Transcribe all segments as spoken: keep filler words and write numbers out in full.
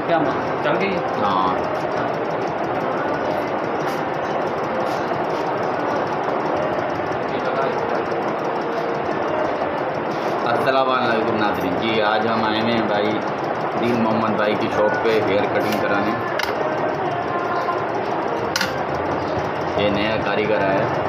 क्या चल गई? हाँ। अस्सलाम वालेकुम नाज़रीन जी, आज हम आए हैं भाई दीन मोहम्मद भाई की शॉप पे हेयर कटिंग कराने। ये नया कारीगर आया है।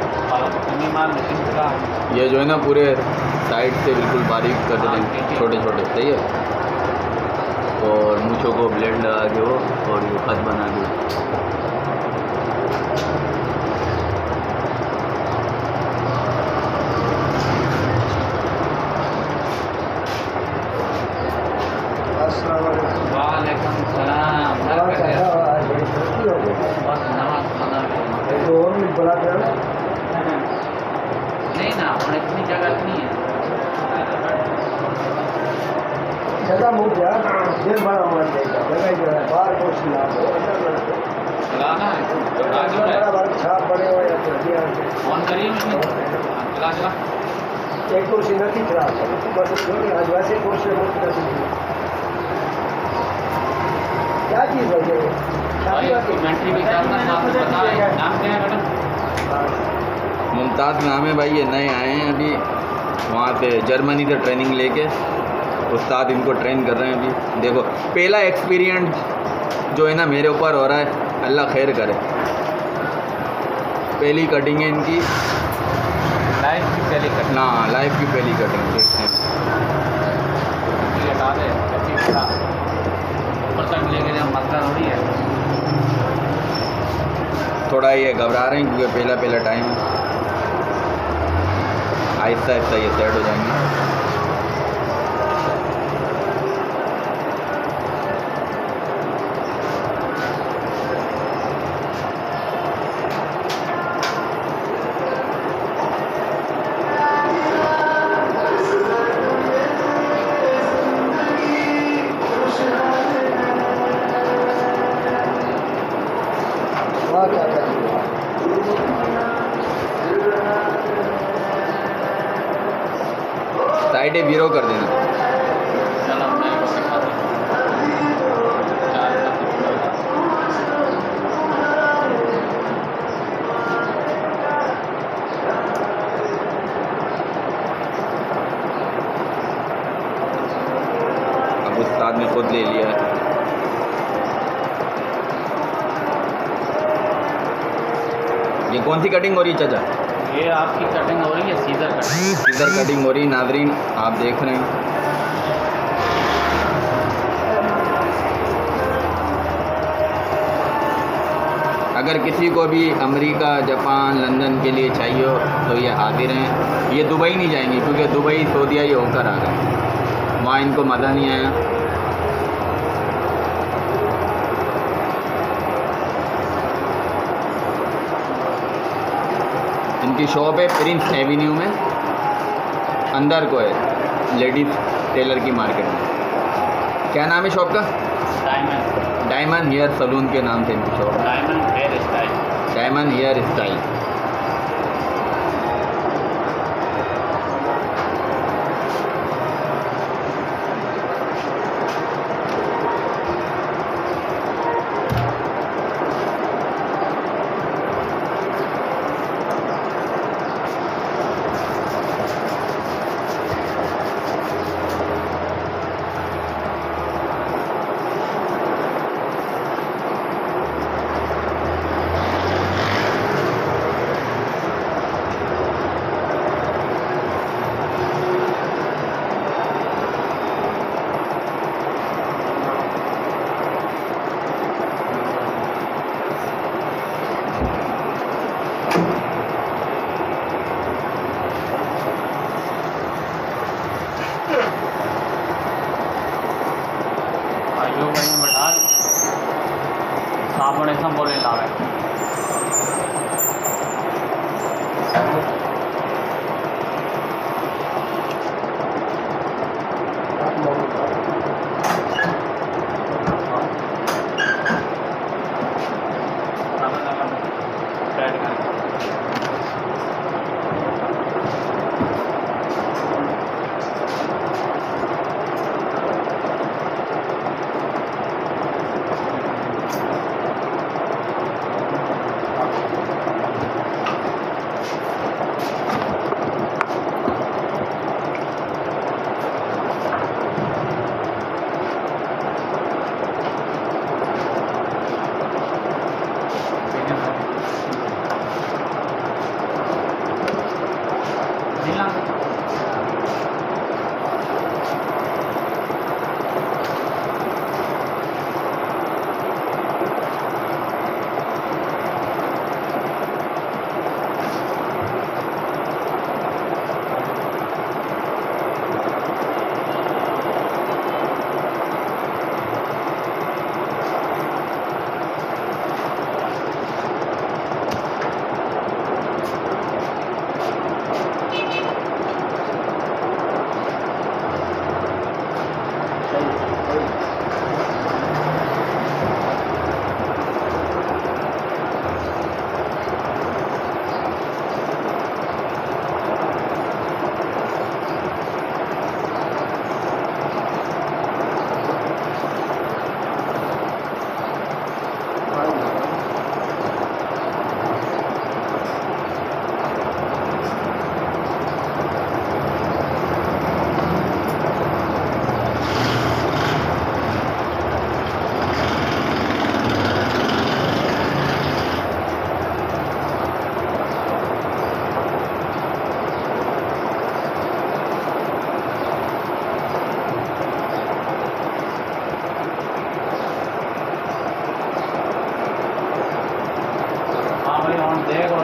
ये जो है ना पूरे साइड से बिल्कुल बारीक कर देंगे, छोटे छोटे, सही है। और मूँछों को ब्लेड लगा के वो और ये खत बना के। वालेकुम सलाम। नहीं ना, और इतनी जगह नहीं है। जगह मुझे ये बड़ा होना चाहिए, जगह जो है बाहर को सिला चलाना है, बड़ा बड़ा छाप बड़े हुए हैं तो दिया ऑन करिए नहीं चला चला। एक कुर्सी नहीं चला बस थोड़ी आज वैसे कुर्सी मुझ कर क्या चीज़ है ये? कमेंट्री भी करना साथ में बताएं। नाम क्या है मैडम? मुमताज़ नाम है भाई। ये नए आए हैं अभी वहाँ पे जर्मनी से ट्रेनिंग लेके, उस्ताद इनको ट्रेन कर रहे हैं अभी। देखो पहला एक्सपीरियंस जो है ना मेरे ऊपर हो रहा है, अल्लाह खैर करे। पहली कटिंग है इनकी, लाइफ की पहली कटिंग। ना लाइफ की पहली कटिंग देखते हैं। ये डाले ऊपर तक लेके जाए, मसला थोड़ी है। थोड़ा ये घबरा रहे हैं क्योंकि पहला पहला टाइम है। आहिस्ता आहिस्ता ये सेट हो जाएंगे। साइडें जीरो कर देना। चलो मैं आपको दिखाता हूँ। चार अब उस्ताद ने खुद ले लिया है। ये कौन सी कटिंग हो रही है चाचा? ये आपकी कटिंग हो रही है सीजर कटिंग। सीजर कटिंग हो रही है नाज़रीन, आप देख रहे हैं। अगर किसी को भी अमेरिका, जापान, लंदन के लिए चाहिए हो तो ये हाजिर हैं। ये दुबई नहीं जाएंगे क्योंकि दुबई सऊदीया ही होकर आ गए, वहाँ इनको मज़ा नहीं आया। इनकी शॉप है प्रिंस एवेन्यू में, अंदर को है लेडीज़ टेलर की मार्केट में। क्या नाम है शॉप का? डायमंड डायमंड हेयर सलून के नाम से इनकी शॉप है। Diamond hair style. Diamond hair style. भाइयों बहनों बैठा साबुन ऐसा बोले ला रहे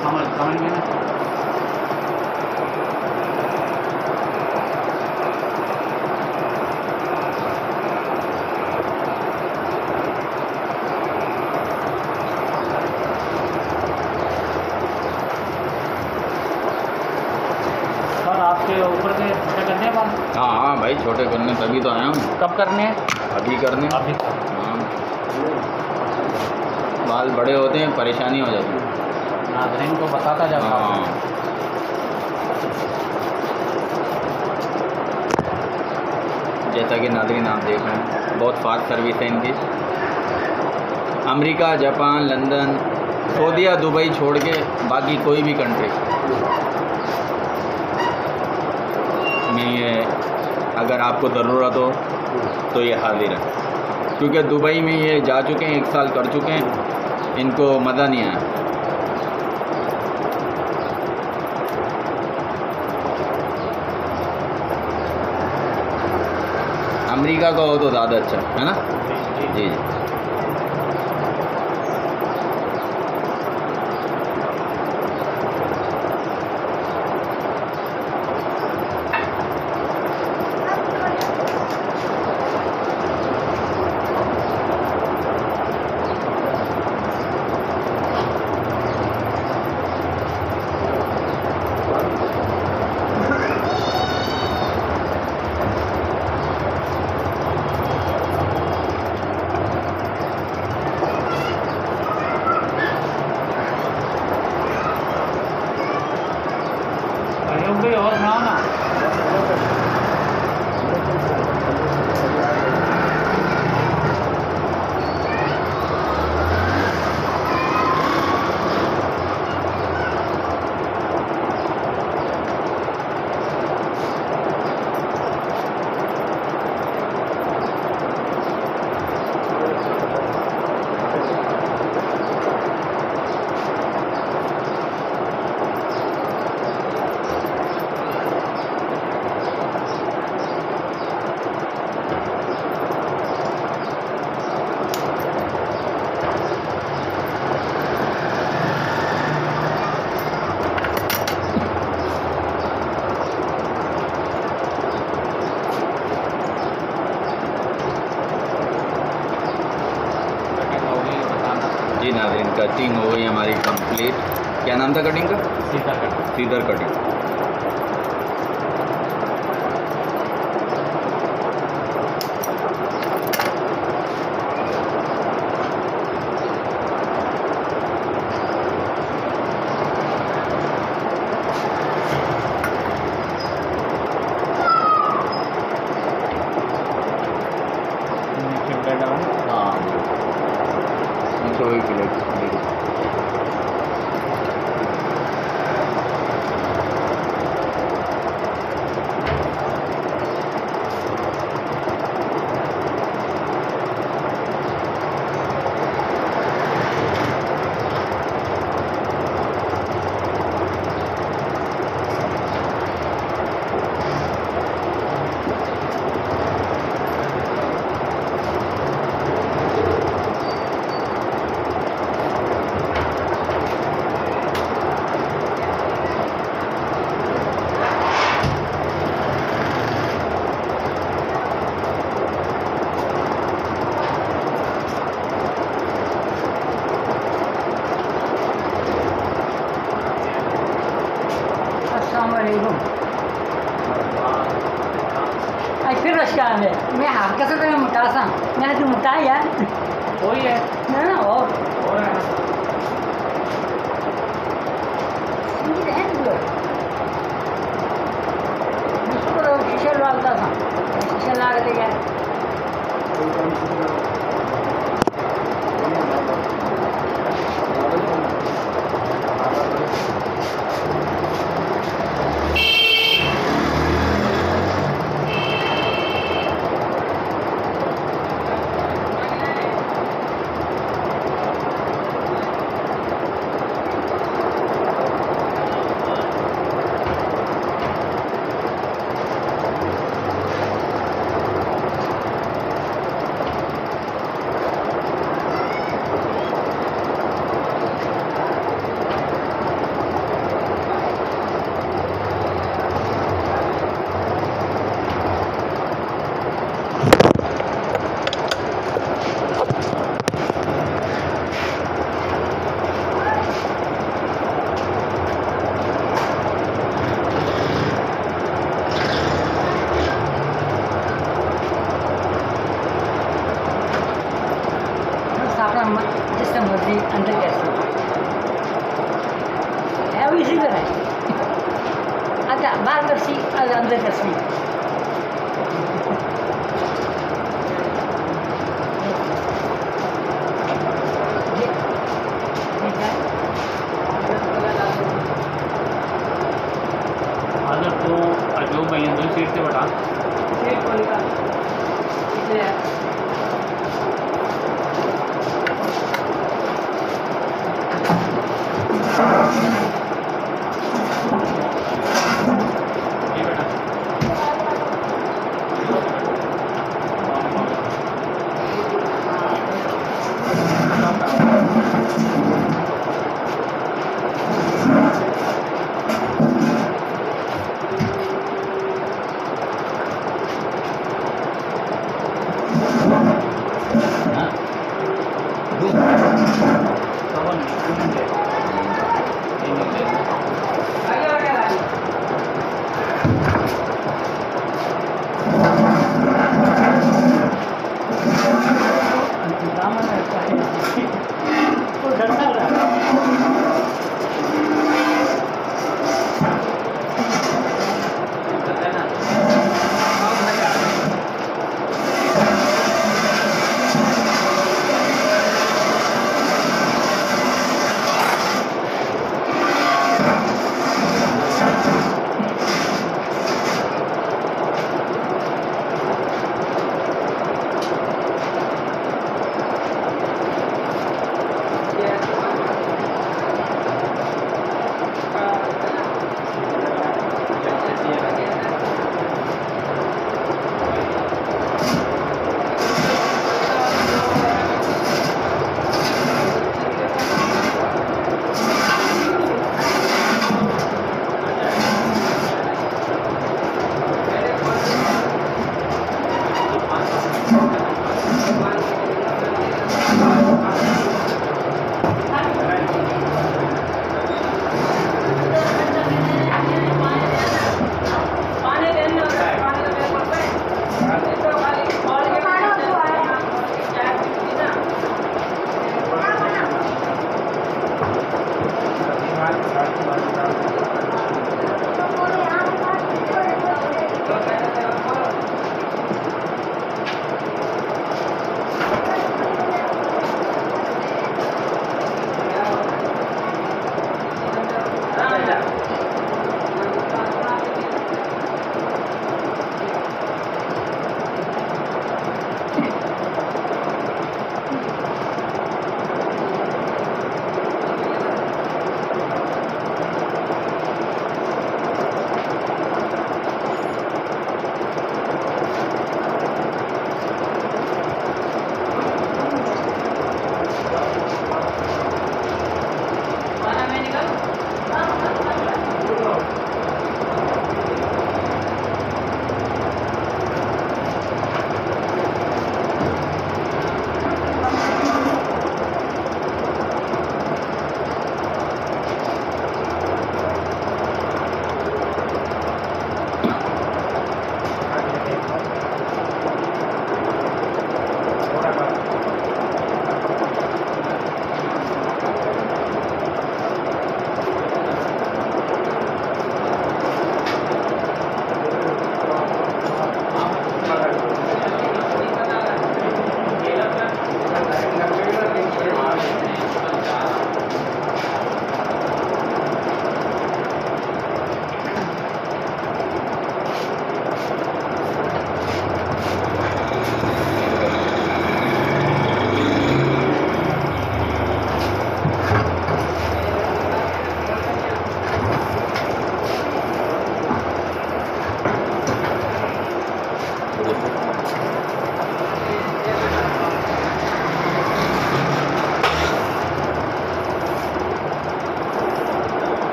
समझ समझ गए ना। सर आपके ऊपर के छोटे करने हैं बाल? हाँ हाँ भाई, छोटे करने तभी तो आया हूँ। कब करने हैं? अभी करने। अभी। हाँ, बाल बड़े होते हैं, परेशानी हो जाती है। नाज़रीन को बताता जाता हूँ। हाँ, जैसा कि नाज़रीन आप देख रहे हैं, बहुत फास्ट सर्विस है इनकी। अमेरिका, जापान, लंदन, सऊदीया, दुबई छोड़ के बाकी कोई भी कंट्री में ये अगर आपको ज़रूरत हो तो ये हाजिर है। क्योंकि दुबई में ये जा चुके हैं, एक साल कर चुके हैं, इनको मज़ा नहीं आया। अमेरिका का हो तो ज़्यादा अच्छा है ना। जी जी। अयूब भाई और सुनाओ ना। जी नाज़रीन, कटिंग हो गई हमारी कंप्लीट। क्या नाम था कटिंग का? सीधा कर। सीधर कटिंग। नीचे डाउन। हाँ, इनको वही प्लेट। अस्सलामुअलैकुम। आज फिर रश्का है। मैं हाथ कैसे तो मैं मुटा सा मैंने तो मुटा यार वही है। ना ना और और है ना। ये है जो मुझको तो शीशा डालता था, शीशा लगा के गया। जैसे मर्जी अंदर कैसे है वो इसी तरह है। अच्छा बाहर करसी और अंदर करसी अगर तो अजो भाई दो सीट से बटा सीट को निकाल इसे ये बेटा कवन नहीं ये नहीं दामन रहता है तो डरता रहा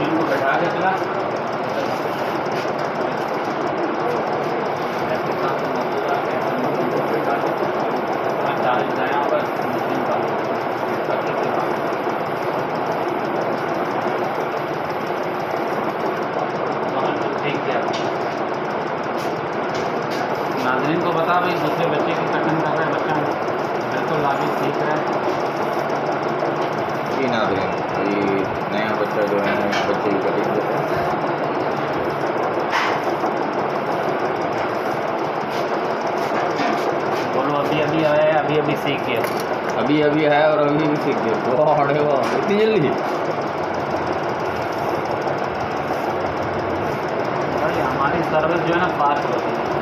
मशीन को बैठा के चला ऐसे साथ में मौजूद आ गया मशीन को बैठा के मैं चार्ज लाया बस मशीन का करके चला वहाँ तो ठीक गया। नाज़रीन को बता भाई दूसरे बच्चे की कटन कर रहा है बच्चा बिल्कुल आगे सीख रहा है। जी नाज़रीन, ये नया बच्चा जो है नया बच्चे की कटिंग करता है। बोलो अभी अभी आया है अभी अभी सीख गया। अभी अभी है और अभी भी सीख गए। वाह अरे वाह इतनी जल्दी। भाई हमारी सर्विस जो है ना फास्ट होती है।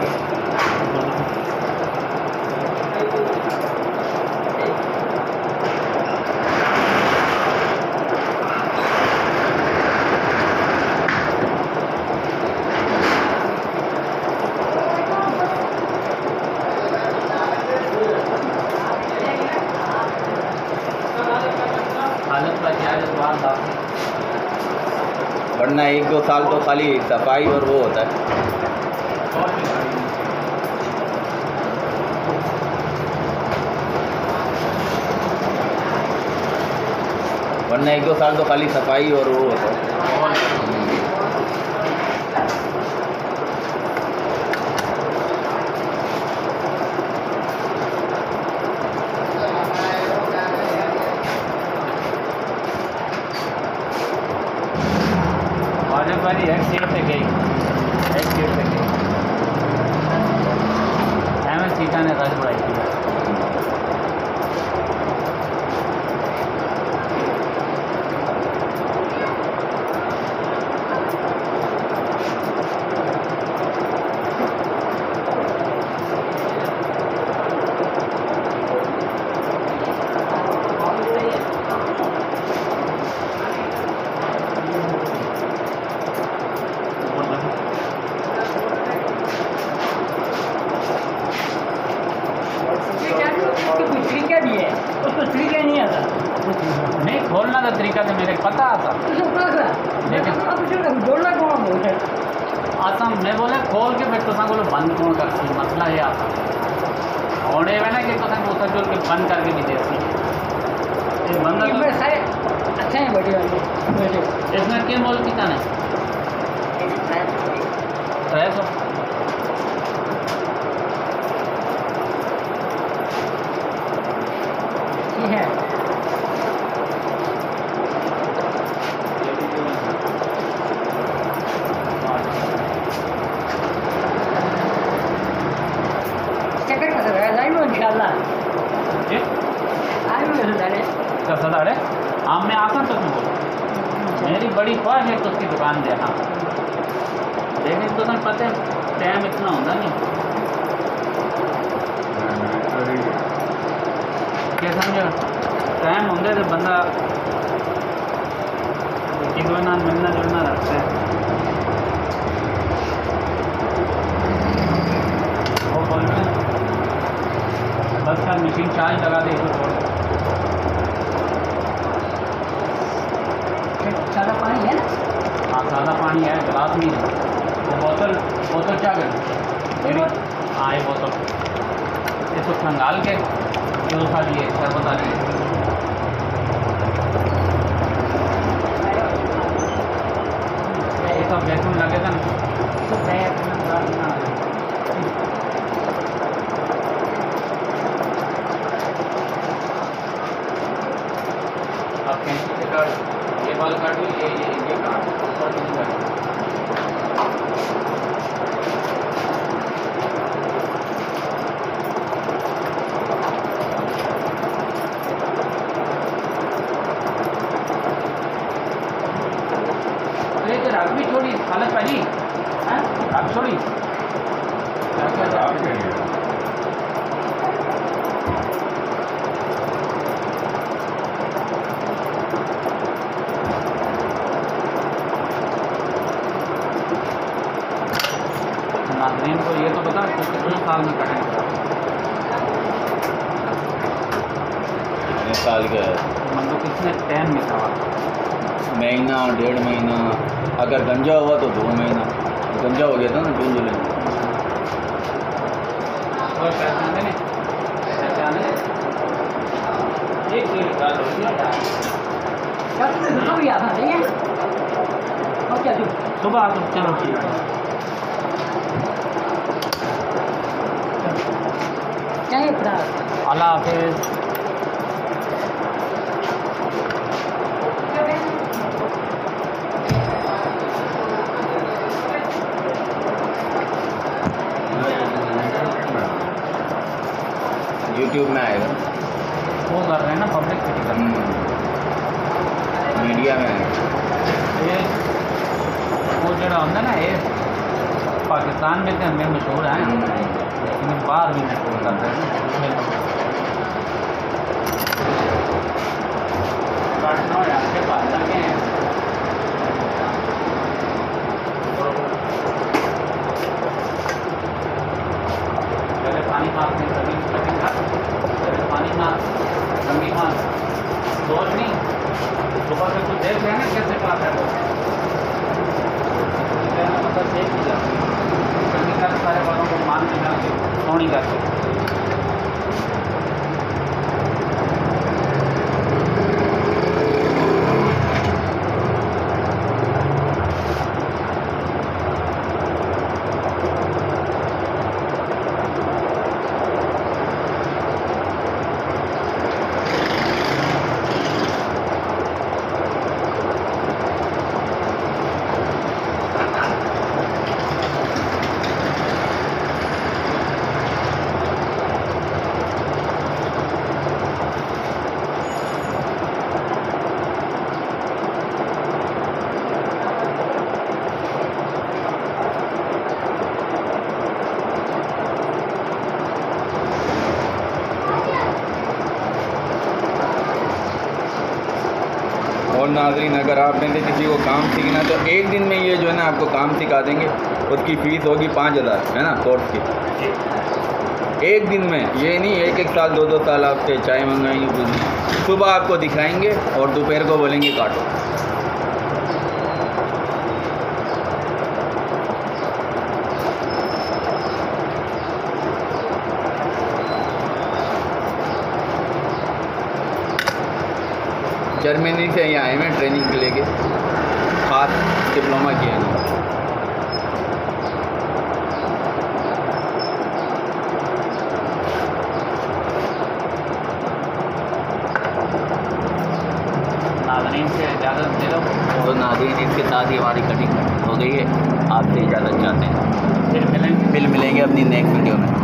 हालत का क्या है बात था वरना एक दो साल तो खाली सफाई और वो होता है। और भी खड़ी है। वरना एक दो साल तो खाली सफाई और वो होता है। और आने वाली एक सीट से गई एक सीट से गई एम सीटा ने रज बढ़ाई थी। उसकी कोई तरीका भी है, उसको तरीका नहीं आता। नहीं खोलना का तरीका तो मेरे को पता आता उसको पता था, लेकिन अब उसको जोड़ना कौन बोलते हैं? आसाम मैं बोले खोल के फिर तुसा को बंद कौन कर सी मसला ये आता और ये ना कि तुसा को जोड़ के बंद करके भी देती ये बंद इनमें सारे अच्छे हैं बैठे वाले बैठे। इसमें क्या मोल कितना है त्रै सौ ये है चक्कर का है लाइन में इंशाल्लाह जी आज में तो डाले का सदा है आम में आसन तो तुम बोलो मेरी बड़ी ख्वाहिश है तो उसकी दुकान देखा लेकिन तो तुम्हें पता है टाइम इतना होता नहीं क्या समझो टाइम होंगे तो बंदा किलो ना मिलना जुलना रखते हैं वो बोलते हैं बस का मशीन चार्ज लगा दे तो छोड़ सादा पानी है ना? हाँ सादा पानी है गिलास नहीं है वो बोतल बोतल क्या करें मेरी हाँ ये बोतल इसको खंगाल के जो सा लिए शरबत आ लिए ये सब बेसन लगे थे ना तो मैं अपना बात ना आप कैंची से काट ये बाल काट लो ये ये ये काट ऊपर नीचे काट अरे तो राग भी छोड़ी हालत पहली हाँ राग छोड़ी नाज़रीन को ये तो बता कि कितने साल में कटेंगे कितने साल का है मतलब कितने टाइम में सवाल महीना डेढ़ महीना, अगर गंजा हुआ तो दो महीना। गंजा हो गया था ना जून जुलाई में। और पैसे आने नहीं, पैसे आने एक कोई निकाल लो कल से दुकान भी आता है और क्या जो सुबह आ तो चलो ठीक है। क्या है अपना अल्लाह हाफिज़। यूट्यूब में आएगा, वो कर रहे हैं ना पब्लिक सिटी कर मीडिया में आएगा। ये वो जरा होता ना ये पाकिस्तान में तो हमें मशहूर है लेकिन बाहर भी मशहूर करते हैं। काटना हो यार के पास लगे हैं पहले पानी मारते हैं तभी कटिंग कर पहले पानी मार लंबी मार सोच नहीं सुबह से कुछ देख रहे हैं ना कैसे पास है वो मतलब देख नहीं जाते जल्दी कर सारे बालों को मान के जाके सोनी करके और नाज़रीन, अगर आप में से किसी को काम सीखना है तो एक दिन में ये जो है ना आपको काम सिखा देंगे। उसकी फ़ीस होगी पाँच हज़ार है ना कोर्स की। एक दिन में, ये नहीं एक एक साल दो दो साल आपसे चाय मंगाएंगे कुछ नहीं। सुबह आपको दिखाएंगे और दोपहर को बोलेंगे काटो। जर्मनी से यहाँ आए हैं ट्रेनिंग के लेके, खास डिप्लोमा किया है। नाज़रीन से इजाज़त दे दो तो नाज़रीन, इसके साथ ही हमारी कटिंग हो गई है। आपसे इजाज़त चाहते हैं। फिर मिलेंगे फिर मिलेंगे अपनी नेक्स्ट वीडियो में।